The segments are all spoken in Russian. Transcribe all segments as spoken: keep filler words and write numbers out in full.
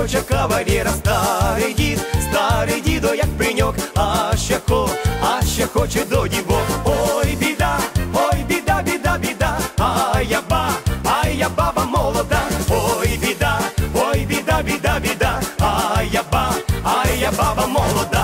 хоче кавалєра, старий дід, старий дідо, як пеньок, а ще хо, а ще хоче до дівок. Ой, біда, ой, біда, біда, біда, а я ба, а я баба молода. Ой, біда, ой, біда, біда, біда, а я ба, а я баба молода.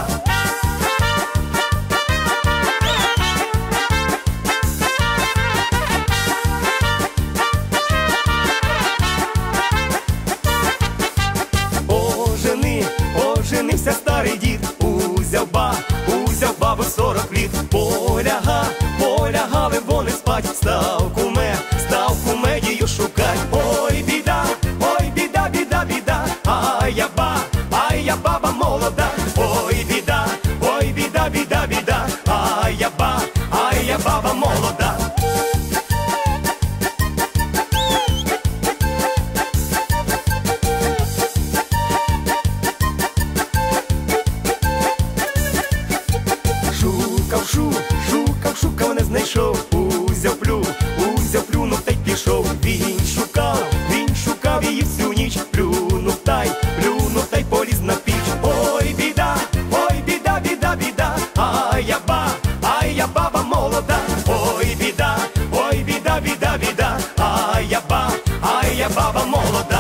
Оженився старий дід, узяв ба, узяв бабу сорок літ. Поляга, полягали вони спать, став куме, став кумедію шукать. Ой, біда, ой, біда, біда, біда, а я ба, а я баба молода. Ой, біда, ой, біда, біда, біда, а я ба, а я баба молода. Шукав, шукав, не знайшов, узяв плю, узяв плюнув та й пішов. Він шукав, він шукав її всю ніч, плюнув та й, плюнув та й поліз на піч. Ой, біда, ой, біда, біда, біда, а я ба, а я баба молода. Ой, біда, ой, біда, біда, біда, а я ба, а я баба молода.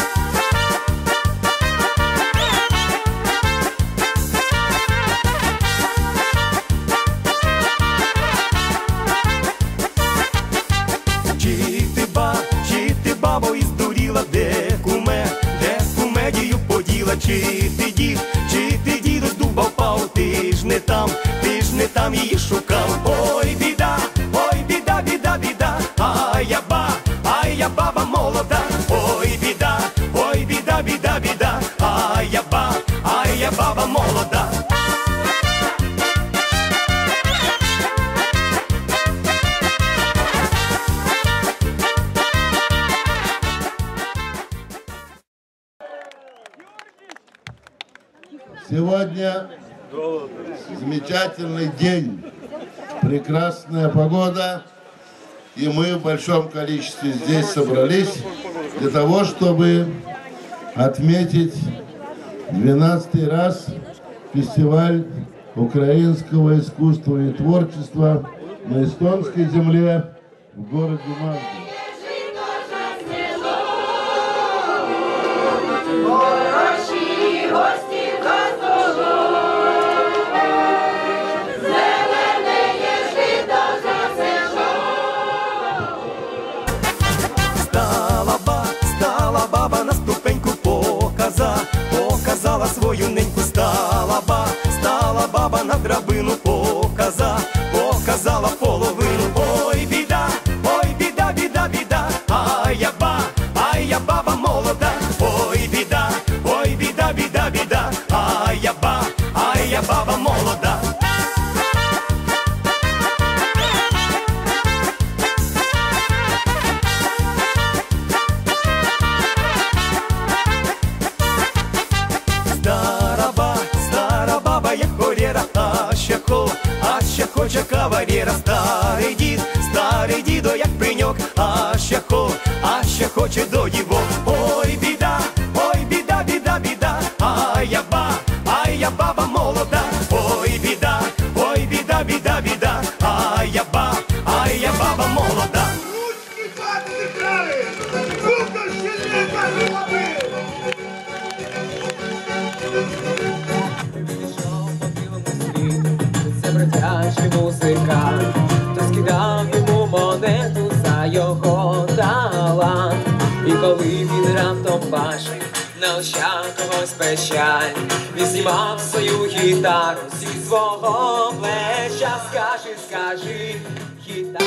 Бабо і здуріла, де куме, де кумедію поділа. Чи ти дід, чи ти дідо з дуба впав, ти ж не там, ти ж не там її шукав. Ой, біда, ой, біда, біда, біда, а я ба, а я баба молода. Ой, біда, ой, біда, біда, біда, а я ба, а я баба молода. Сегодня замечательный день, прекрасная погода, и мы в большом количестве здесь собрались для того, чтобы отметить двенадцатый раз фестиваль украинского искусства и творчества на эстонской земле в городе Мальта. Показала свою неньку, стала ба, стала баба на драбину, показа, показала половину. Ой, біда, ой, біда, біда, біда, а я ба, а я баба молода. Ой, біда, ой, біда, біда, біда, а я ба, а я баба молода. А ще хоче кавалєра, старий дід, старий дідо, як пеньок, а ще хо, а ще хоче до дівок. Ой, біда, ой, біда, біда, біда, а я ба, а я баба молода. Ой, біда, ой, біда, біда, біда, а я ба, а я баба молода. Ручки хати не крали, круто щільника голови. Це бродячий музикант, хто скидав йому монету за його талант. І коли він раптом бачив на очах когось печаль, він знімав свою гітару зі свого плеча. Скажи, скажи, гітара.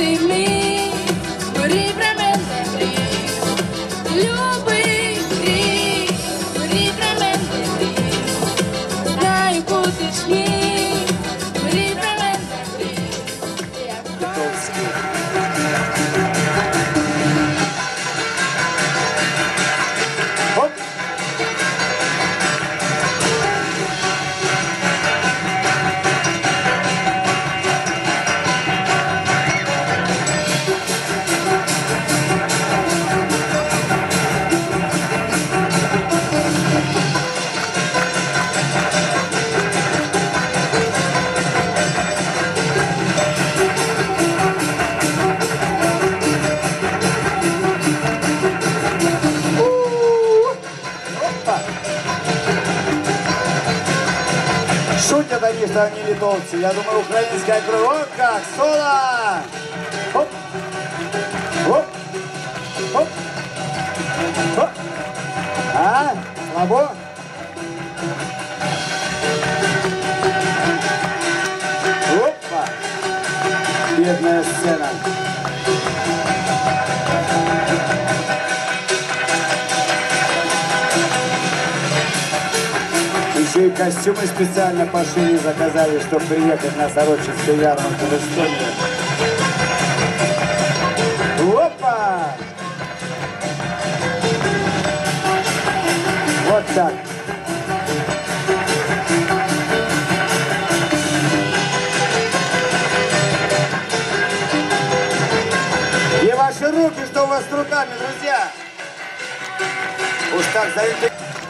ти мій, мрій про мене, мрій, любий мрій, мрій про мене, мрій, знаю, будеш мій, мрій про мене, мрій, як Литовський. Шутят они, что они литовцы. Я думаю, украинская кровь. Вот как, соло! Хоп! Хоп! Хоп! Хоп! А? Слабо? Опа! Бедная сцена. Еще и костюмы специально пошили, заказали, чтобы приехать на Сорочинскую ярмарку в Эстонию. Опа! Вот так. И ваши руки, что у вас с руками, друзья? Уж так завели.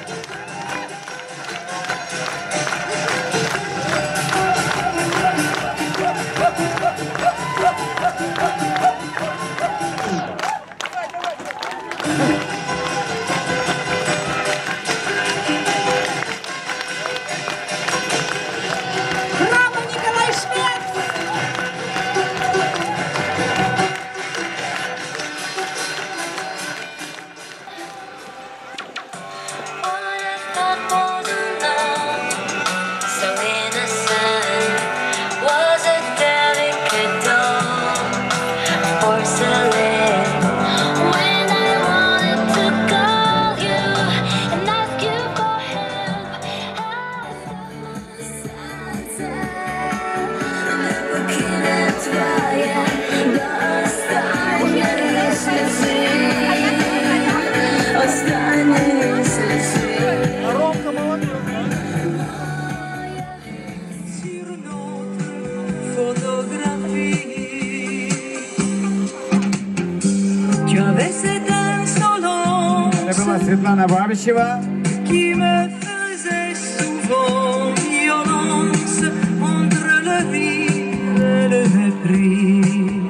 Светлана Бабичева. Qui me faisait souvent violence entre le rire et le mépris.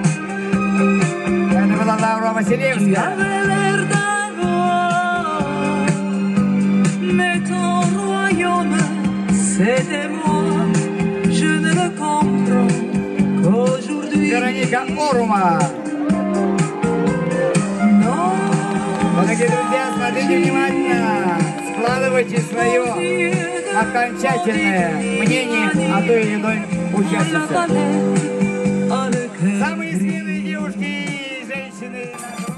Это была Лаура Василевская. Avait l'air d'un roi, mais ton royaume, c'était moi. Je ne le comprends qu'aujourd'hui. Вероника Орума. Дорогие друзья, смотрите внимательно, складывайте свое окончательное мнение о той или иной участнице. Самые смелые девушки и женщины нашего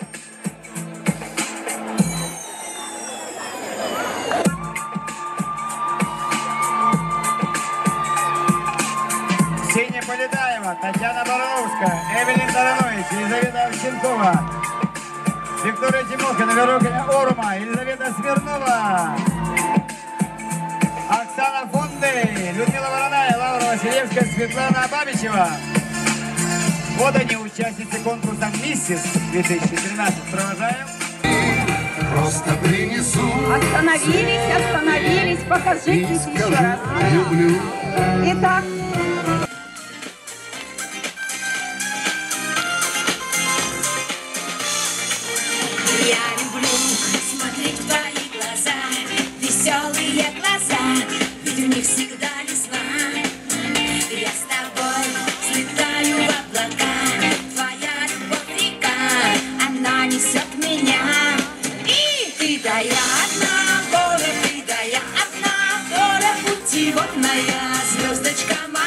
города. Ксения Полетаева, Татьяна Боровская, Эвелин Таранович, Елизавета Овченкова, Виктория Тимохина, Вероника Орума, Елизавета Смирнова, Оксана Фондей, Людмила Вороная, Лаура Василевская, Светлана Бабичева. Вот они, участницы конкурса «Миссис» две тысячи тринадцать. Провожаем. Просто принесу. Остановились, остановились, покажитесь еще раз. Люблю. Итак. Я люблю смотреть в твои глаза, веселые глаза, ведь у них всегда весна. Я с тобой слетаю в облака, твоя любовь река, она несет меня. И ты да я одна, горе, ты да я одна, горе путеводная, звездочка моя.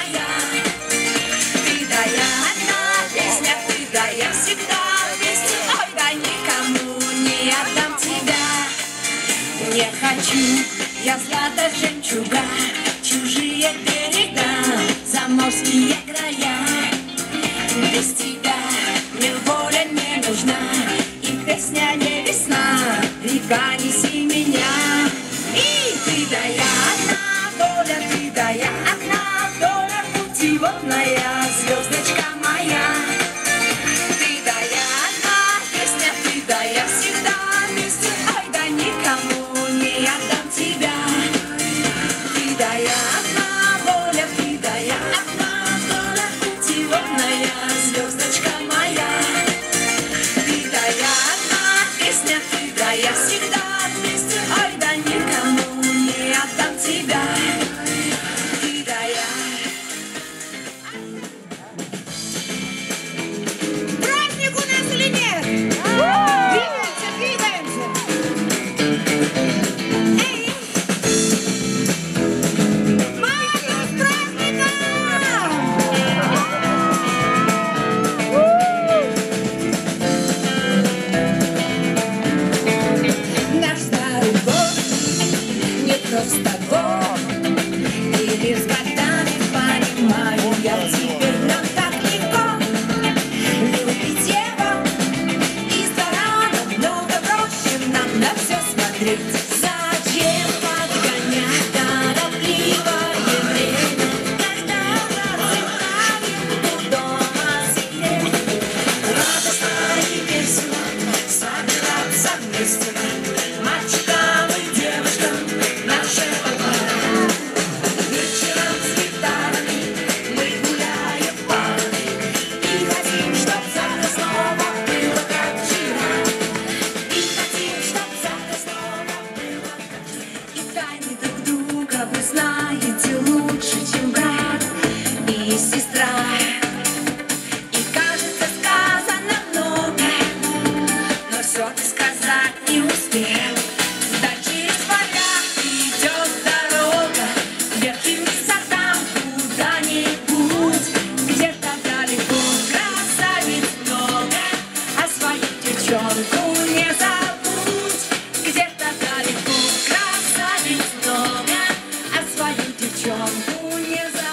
не хочу. Я злата жемчуга, чужие берега, заморские края. Без тебя мне воля не нужна, и песня не весна, река неси меня. И ты да я одна доля, ты да я одна доля путеводная, звездочка моя. Ты да я одна песня, ты да я всегда вместе, ай да никому не отдам тебя. Ты да я одна воля, ты да я одна доля путеводная, звездочка моя. Ты да я одна песня, ты да я всегда вместе, ай да никому не отдам тебя. Ты да я. Праздник у нас или нет? Двигаемся, двигаемся. Эй! Мама, с праздником! Наш старый год не просто год, и лишь годами понимаю я, теперь нам так легко любить его, и стараться много проще нам на все смотреть. Зачем подгонять торопливое время, когда просыпаем дома сидеть, радостно и весело собираться вместе, мальчикам и девушкам нашего двора. Вечером с гитарами мы гуляем парами и хотим, чтоб завтра снова было как вчера. И хотим, чтоб завтра снова было как вчера. И тайны друг друга вы знаете лучше, чем брат и сестра. И кажется, сказано много, но все ты сказать не успел. Да через поля идет дорога, вверх и вниз, а там куда-нибудь, где-то далеко красавиц много, а свою девчонку не забудь. Где-то далеко красавиц много, а свою девчонку не забудь.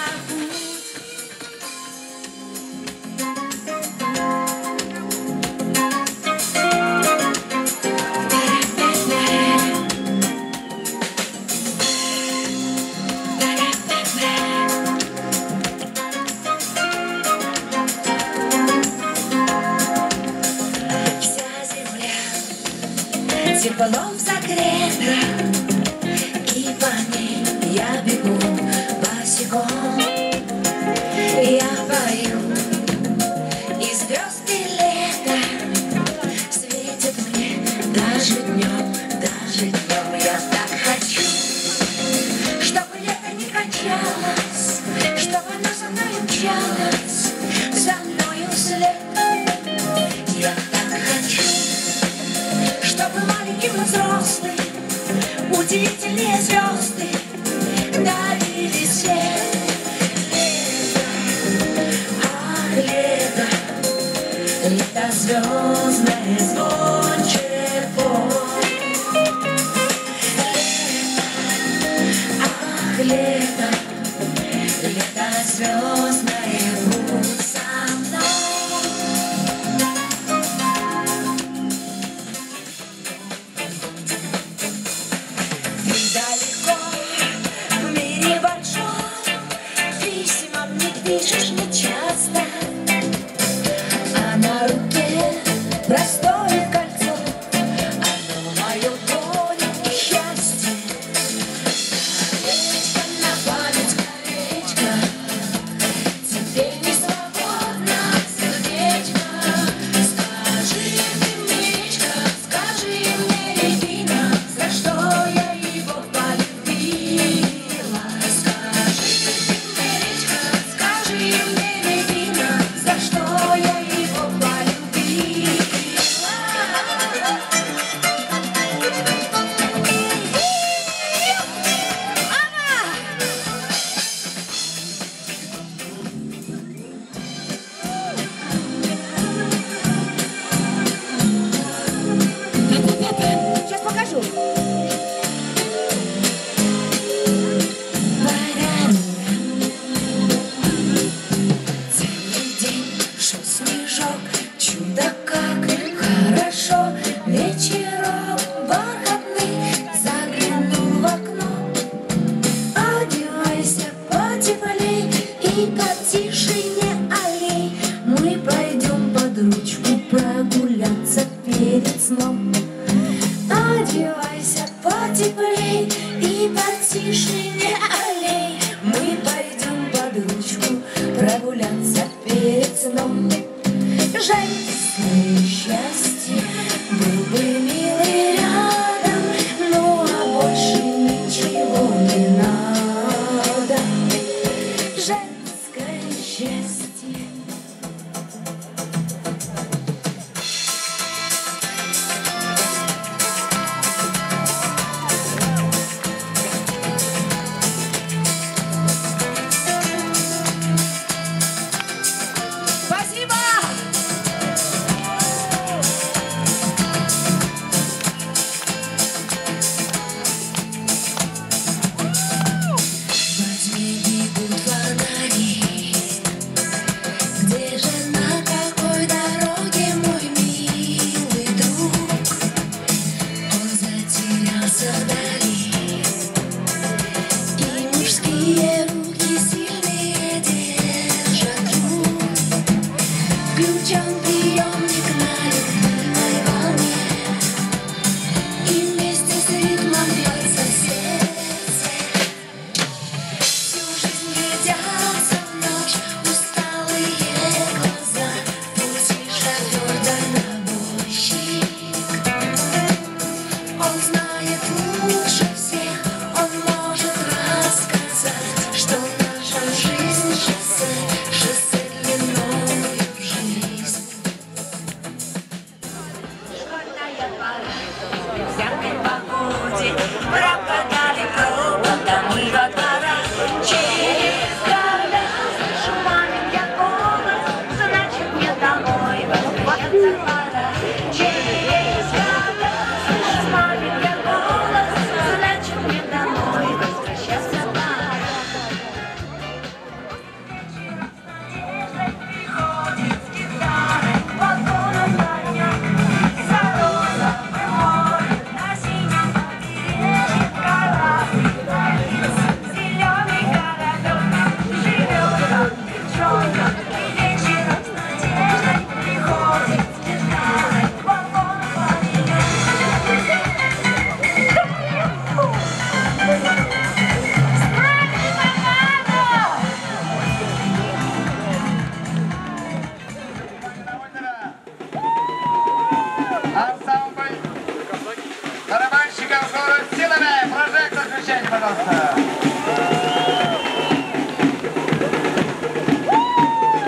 Вся земля теплом согрета, и по ней я бегу босиком. Я пою, и звезды лета светят мне даже днем, даже днем. Я так хочу, чтобы лето не кончалось, чтобы оно за мной мчалось, за мною вслед. Я так хочу, чтобы маленький и взрослый, удивительные звезды дарили свет. Лето, лето звездное, звонче пой. Лето, ах, лето, лето звездное, будь со мной. Ты далеко, в мире большом, письмам не пишешь мне часто, а на руке простое кольцо, оно мое горе и счастье. Колечко на память, колечко, теперь не свободно сердечко. Скажи мне, мечка, скажи мне, рябина, за что я его полюбила. Скажи мне, мечка, скажи мне, счастье. Спасибо! Во тьме бегут фонари. Где же, на какой дороге мой милый друг? Он затерялся вдали, и мужские руки сильные держат руль. Включен приемник на любимой волне, и вместе с ритмом бьется сердце. Всю жизнь глядятся в ночь усталые глаза. Пути шофер дальнобойщик. Он знает лучше всех, он может рассказать, что наша жизнь шоссе, шоссе длиною в жизнь. Школьная пора, в всякой погоде, пропадали проводом и во дворах. Через года слышу мамин я голос, значит мне домой возвращаться пора. Через года слышу мамин я голос, значит мне домой возвращаться пора. Приходит с гитарой, вагоном гоняет, за розовым морем на синем побережье корабль таится. Зеленый городок живет там девчонка, и вечером с надеждой приходит с гитарой, вагоном гоняет. Ансамбль барабанщиков город Силове. Прожектор включайте, пожалуйста.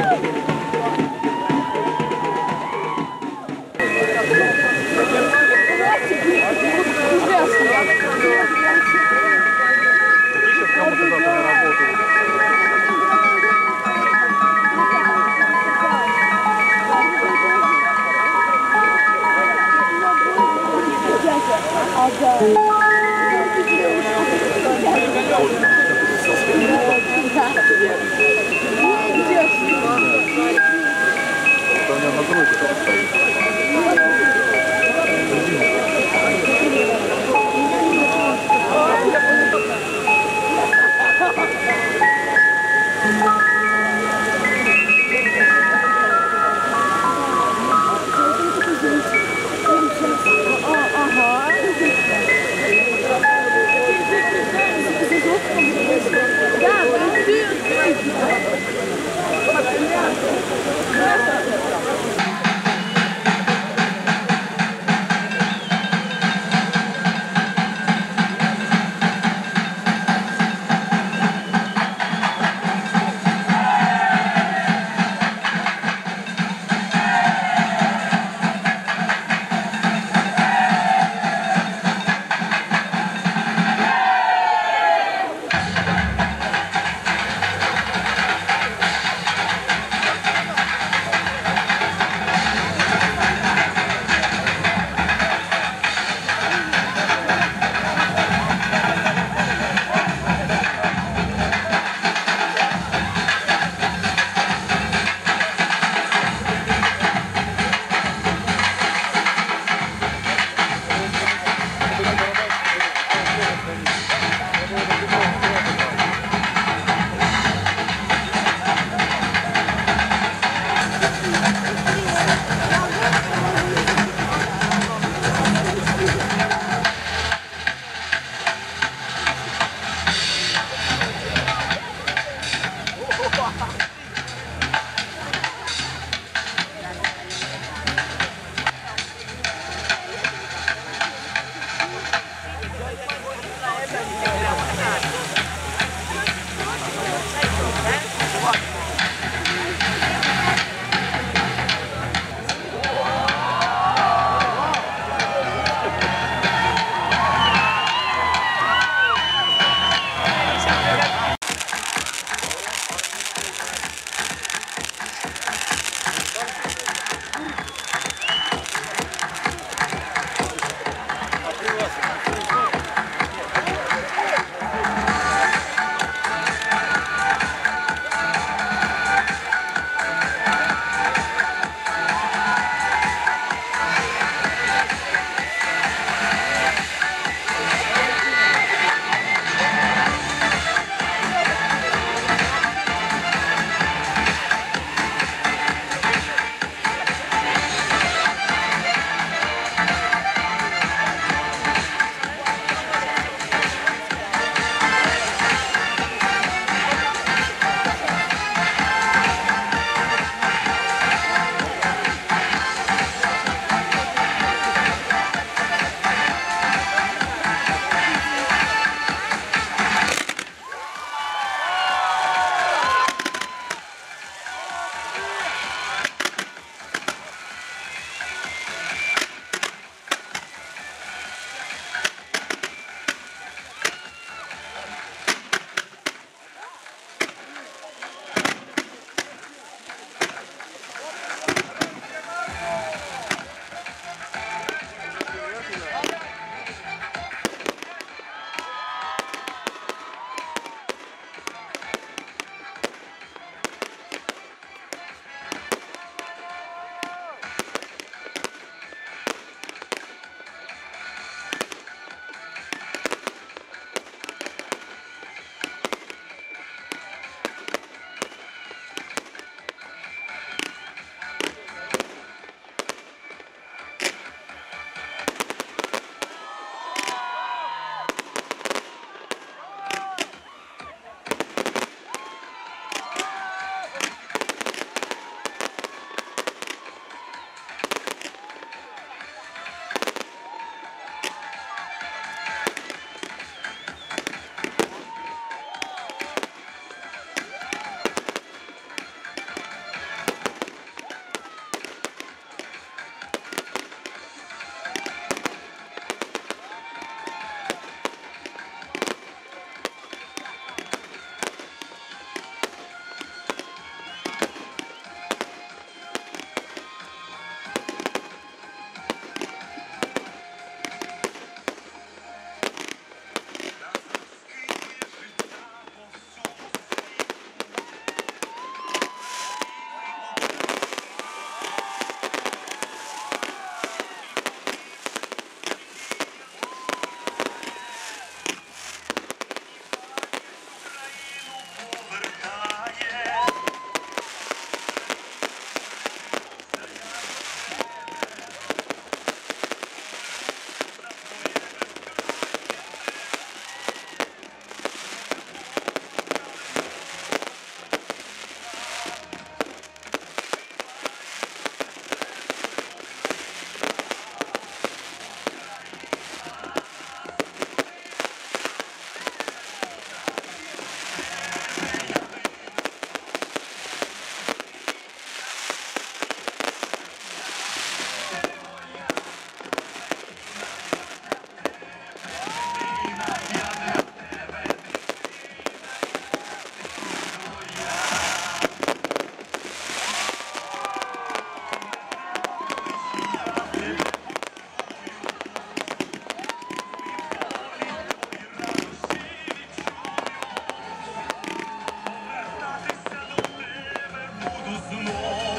буду знать.